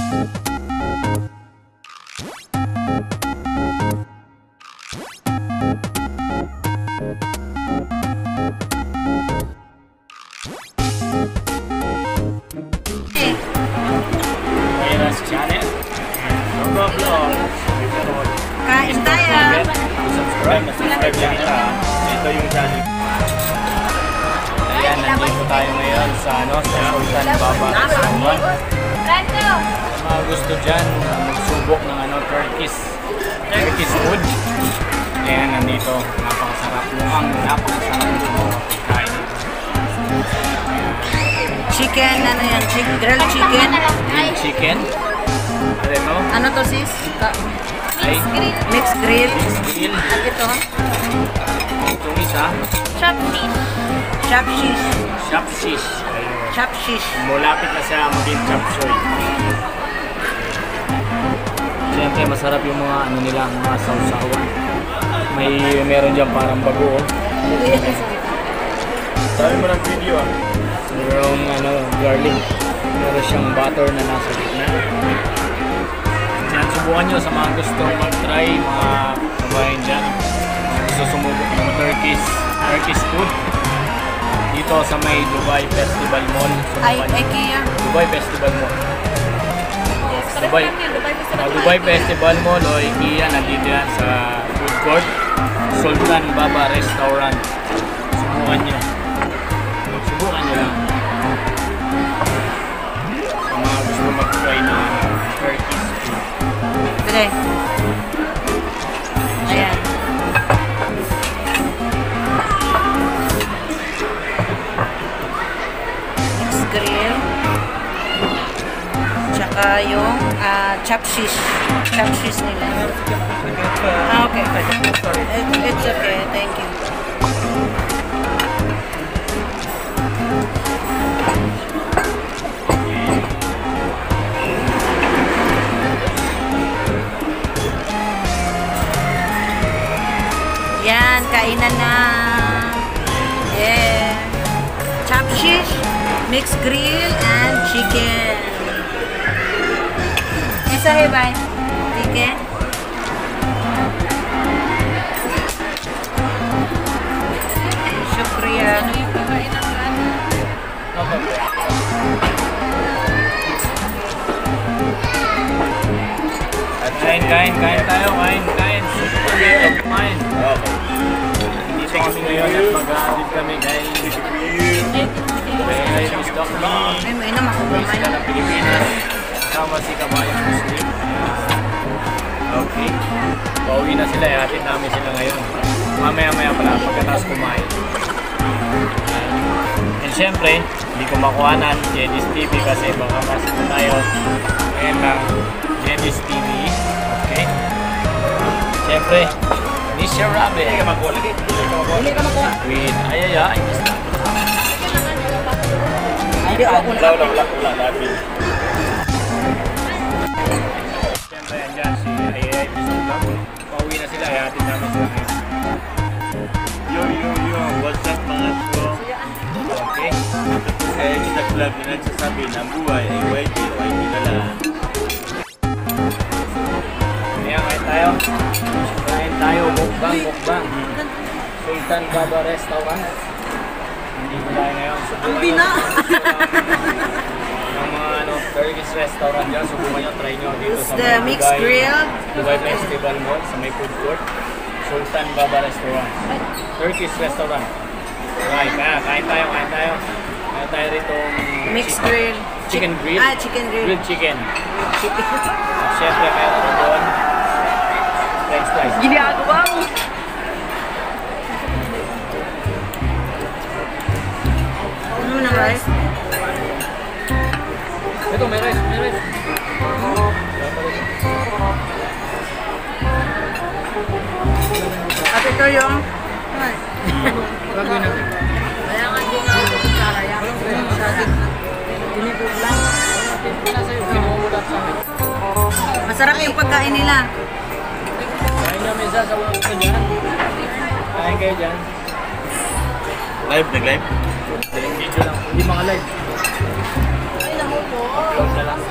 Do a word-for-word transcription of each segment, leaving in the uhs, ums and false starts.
Kain tayo. Subscribe, subscribe lang ito. Ito yung channel. Ayan, nandito tayo ngayon sa ano, sa Sultan Baba Restaurant. Sa mga gusto dyan, magsubok ng ano, Turkish Turkish food. Ayan, nandito. Napakasarap. Mukhang napakasarap ng kain. Chicken, ano yan? Chick, grilled chicken? Grilled chicken. Ano mo? Ano to sis? Ay, Mixed grill. mixed grill. At ito? Itong isa, Chop fish. Chop shish. chop shish. Ayun. Chop shish. Mulapit na siya maging chop suey. Siyempre masarap yung mga ano nila, mga sausawan. May meron diyan parang bago. Sabi mo ng video ah. Merong ano, garlic. Meron siyang butter na nasa gitna. Yan, subukan nyo sa mga gustong mag-try, mga kabayan dyan. Gusto sumubok ng Turkish, Turkish food. Dito sa may Dubai Festival Mall. Ay, Subukan nyo. IKEA. Dubai Festival Mall. Dubai, uh, Dubai Festival Mall o IKEA, nandito yan sa food court. Sultan Baba Restaurant. Subukan nyo. Subukan nyo lang. Sa mga gusto mag-try na Turkish food. Bile. Ayan. Mixed grill. Tsaka yung uh, chop shish. Chop shish nila. Ah, okay. It, it's okay. Thank you. Yan, kainan na. Yeah. Chop shish, mixed grill, and chicken. Isa hai bhai. ठीक है. Shukriya. Kain, kain, kain tayo, kain, kain. Super kumain. Okay. Dito kami ngayon at mag-aadid kami kay kay Miss Doctor. Ay, may naman ako Miss naman. ka ng Pilipinas. Kasama si Kabayang Muslim. Okay. Pauwi na sila, ihatid namin sila ngayon. Mamaya-maya pala, pagkatapos kumain. And syempre, hindi ko makuhanan Jedis T V kasi baka masito tayo. Ngayon lang, Jedis T V. Okay. Siyempre, Nisha Rabe. Hindi ka makuha lagi. Hindi ka makuha. With Ayaya. Ay, basta. Hindi ako na. Wala, wala, wala. Labi. Siyempre, andyan si Ayaya. Pauwi na sila. Ihatid namin sila ngayon. Yo, yo, yo. What's up, mga bro? Okay. Eh, sa vlog na nagsasabi ng buhay ay Y T, Y T na lang. Kaya kain tayo. Kain tayo, mukbang, mukbang. Sultan Baba Restaurant. Nandito tayo ngayon. Ang bina! Yung mga ano, Turkish restaurant dyan. Subukan nyo, try nyo dito sa The may mixed Dubai, grill. Dubai Festival Mall sa may food court. Sultan Baba Restaurant. Turkish restaurant. Kain, kaya, kain tayo, kain tayo. Kain tayo rito. Mixed grill. Chicken grill. Ah, chicken grill. Grilled chicken. Chicken. Siyempre, meron ko doon. French fries. Ginagawa mo. Ano mo ng rice? Ito, may rice, may rice. At ito yung... Gagawin natin. Kaya nga yung saraya. Dinibog lang. Masarap yung pagkain nila. Kain nyo misa sa mga gusto dyan. Kain kayo dyan. Live, nag-live? Video lang. Hindi mga live. Upload na lang.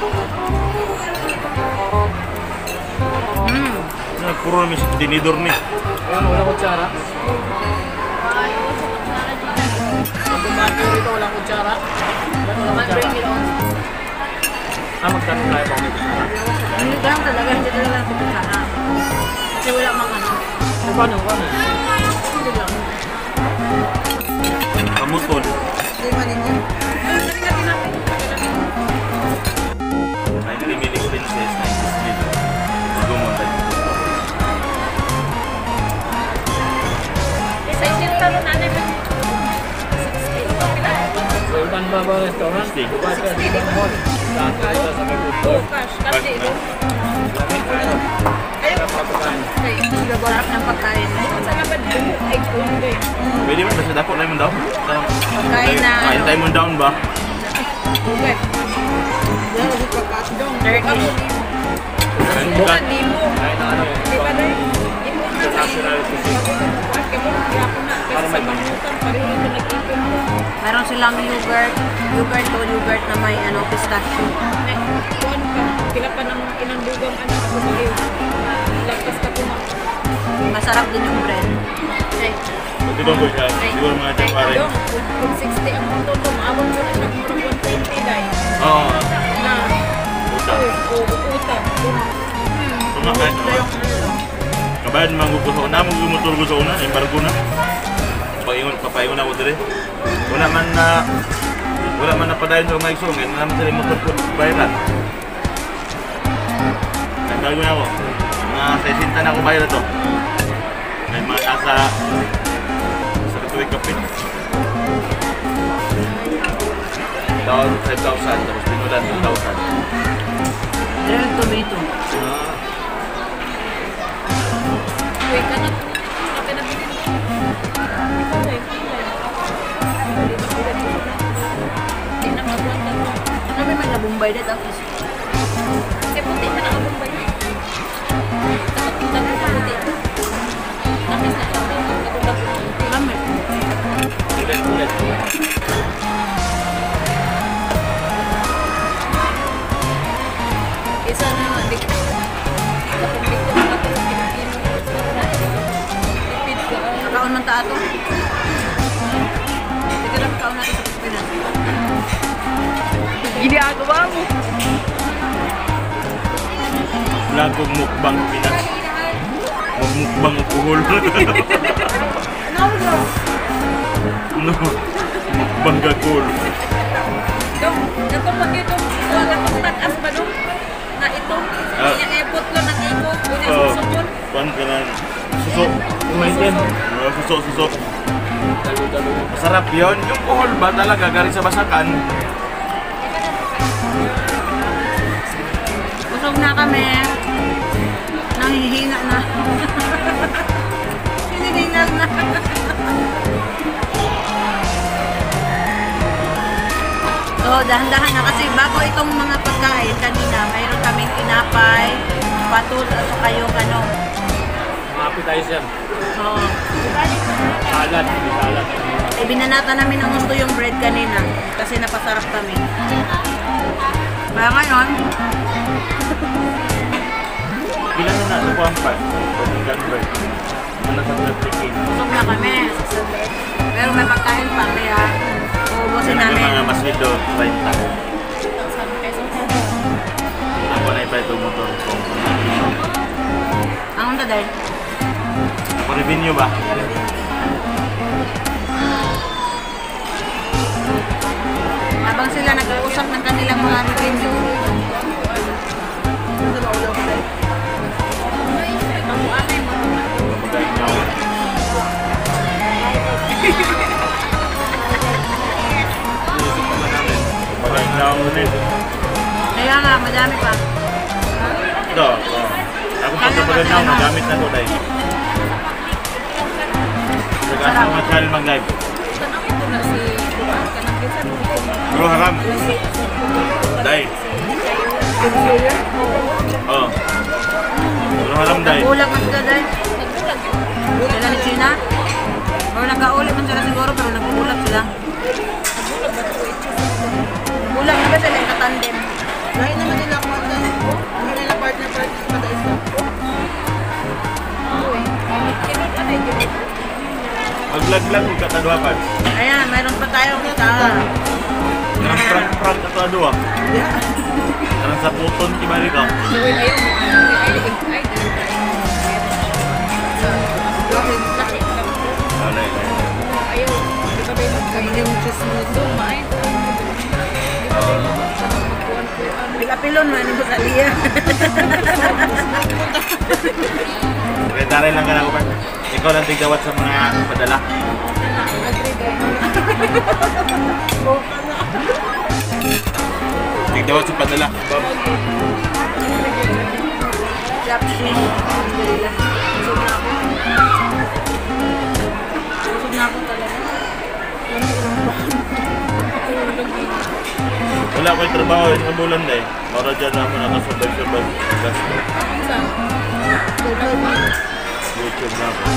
Hmm. Nah, puro namin sa tinidor ni. Ayun, walang kutsara. Pag bumati rito, walang kutsara. Ba't walang kutsara? Ah, magtanong tayo kung may kutsara. Hindi lang talaga, hindi talaga ako kutsara. Kasi wala mang ano. Eh, paano? Paano? Hindi lang. Kamutol. Hindi man ninyo. Ay, remaining princess na isis dito. Gumunta dito. So, iban ba ba restaurant? Sixty. Saan tayo sa may food court? Kasi ito. Lamig tayo. Para papakain. Nagagarap ng pagkain. Pwede ba basta dako na yung daw? Pagkain na Kain ano. tayo mo down ba? Turkey. Kain Subok. ka. Kain na ano yun? International cuisine. Para may Meron silang yogurt. Yogurt o yogurt na may ano, pistachio. Pila pa ng inandugang anak ako sa iyo. Lakas ka po. Masarap din yung bread. Ito doon ko siya. Siguro mga dyan pare. Dong, kung sixty ang mundo to, maabot ko na siya murag one twenty dahil. Oo. Na, Puta. o utang. Kumakain naman. Kabayan naman ko sa una. Magumutor ko sa una. Embargo na. Papaingon, papaingon ako dire. Wala man na... Wala man na padayon sa mga iksong. Wala naman sila motor ko bayaran. Nagbago na ako. Mga sesinta na ako bayar ito. May mga nasa... Sa katuwing kapit. Down five thousand. Tapos pinulan two thousand. Grilled tomato. Ah. Wait ka na po. Sabi na bilhin. Ikaw na, ikaw na. Hindi na magwanta mo. Ano may may nabumbay dito? Tapos, Kasi puti na nakabong ba yun? Dapat kita ko sa puti. Nakis na kami. Natulog ko. kami. Ulit, ulit. Isa na nga, dik. Kapag dik ko na ako sa Pilipino. Lipid ka. Nakaon man ta ato. Sige lang kaon natin sa Pilipinas. Ginagawa mo. Vlog kong mukbang Pinas. Magmukbang alcohol. No. Mukbang gagol. Dong, natupag ito. Wala kong takas ba dong? Na ito. Ah. Yung epot lang ng iko. Kunya Oh, susubon. pan ka na. Suso. Umaitin. Uh, suso, suso. Dalo-dalo. Masarap yun. Yung alcohol ba talaga galing sa basakan? Busog na kami. Nangihina na. Hinihingal na. So, dahan-dahan na kasi bago itong mga pagkain kanina, mayroon kaming tinapay, patul, at saka yung ano. Mga appetizer. Oo. Salad. May salad. Eh, binanata namin ang gusto yung bread kanina kasi napasarap kami. Kaya ngayon, Ilan na na ito po ang pan? Pwedeng gunbird. Ano sa trafficking? busog na kami. Pero may pagkain pa, kaya uubusin Ano yung namin. mga maslido? thirty. Ako na ipa ito motor. Ang unta dahil? Ako revenue ba? Habang sila nag-uusap ng kanilang mga review. Mamagayin niyo ako. Iisip pa ba namin? Mamagayin niyo ako ulit. Kaya nga, madami pa. Ito. Oh. Ako pag kapagod na ako, nagamit na ko dahil. Nag-asa mga channel mag-live. Tanong ito na si Buwan. Kanang bisan mo ito. Bro, haram. Dahil. Oh. Bro, haram dahil. Ulag man sila dahil. Nagbulag yun. Sila ni Gina. Pero nagka-ulit man sila siguro, pero nag-ulag sila. Nagbulag ba ito? Ito. Kulang na ba sila katandem? Lain naman nila ako ang hindi nila partner-partner sa kada isa. Maglag-lag kung katadwapan. Ayan, mayroon pa tayong isa. Ang prank-prank na ito ah. Yeah. Karang sa puton, kibali ka. Alay. Kami yung chismis. Pilapilon man yung bakaliya. Sekretary lang ka na ko pa. Ikaw lang tigdawat sa mga padala. Tigdawat sa padala. Bob. Chapsi. Busog na ako. Busog na ako talaga. Wala ko yung trabaho sa bulan na eh. Mara dyan naman nakasabay-sabay. Gasto. YouTube na ako.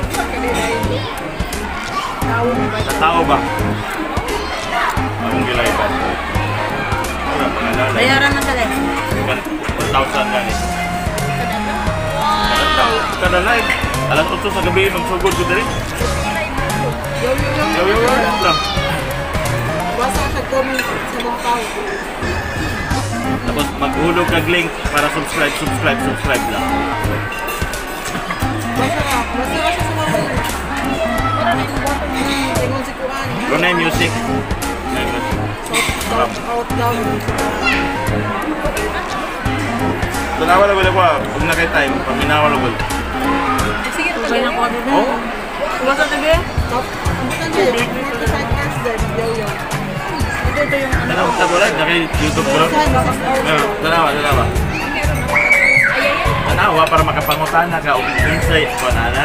Sa tao ba? Akong gilayban. Wala, mga lalay. Bayaran na sila. one thousand gan eh. Kada tao. Kada live. Alas otso sa gabi, magsugod ko dali. Yaw, yaw, yaw. lang. Basta sa comment sa mga tao. Tapos maghulog kag link para subscribe, subscribe, subscribe lang. Basta ka. Basta ka siya sa mga tao. Tingnan si Kuan. Brunei Music. Brunei Music. Shout out daw. Tanawa na wala ko ah. Kung na kay time, paminawa na wala. Sabay na ko din. Oh? Basta tabi. Bukan siya. Mga sidecast din. Yo-yo. Ito ito yung ano. Tanawa sa wala, naka YouTube ko lang. Tanawa, tanawa. Tanawa para makapangutana ka o insight ko na na.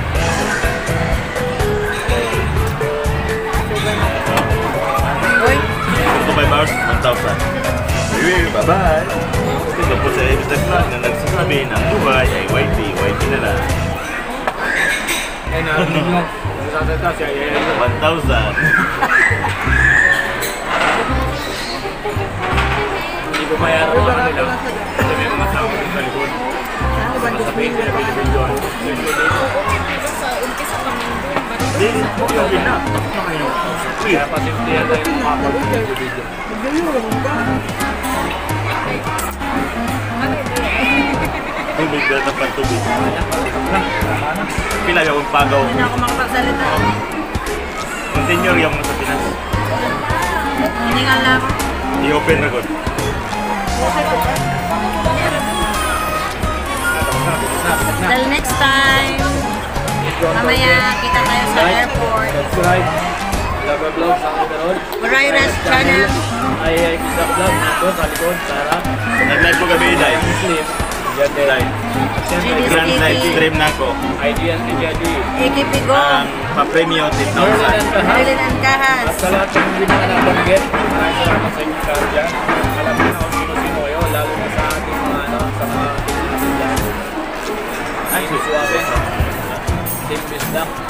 Uy. Ito five hours, one thousand. Bye-bye! Ito po sa Evis Vlog na nagsasabi ng buhay ay Y T, Y T na lang. Ay, narinig mo. Nagsasalita siya. one thousand. Hindi ko mayaran ang kanila. Kasi may mga tao sa likod. Sasabihin ko na pinabidyoan. Hindi, huwag yung gina. Kaya pasintihan tayo ng mga pag-video. Tubig na tapat tubig. Pila yung pagaw. Hindi na ako makapagsalita. Continue yung sa Pinas. Hindi nga lang ako. I-open na ko. Till next time. Mamaya kita tayo sa airport. Subscribe. Vlogger Vlog sa akin karoon. Mariras channel. Ay, ay, sa vlog nandun sa likod. Para. Nag-live ko gabi live. Muslim. Diyan din. Live. Siyempre, Grand live stream na ako. I D and T J D. Ikipigo. Ang pa-premium ten Merlin thousand. and Kahas. Marilyn Angkahas. At sa lahat ng hindi mga nabanggit, maraming salamat sa inyong card dyan. Alam niyo na kung sino-sino kayo, lalo na sa ating mga, ano, sa mga natin dyan. Ay, susuwabe. Team Bisdak.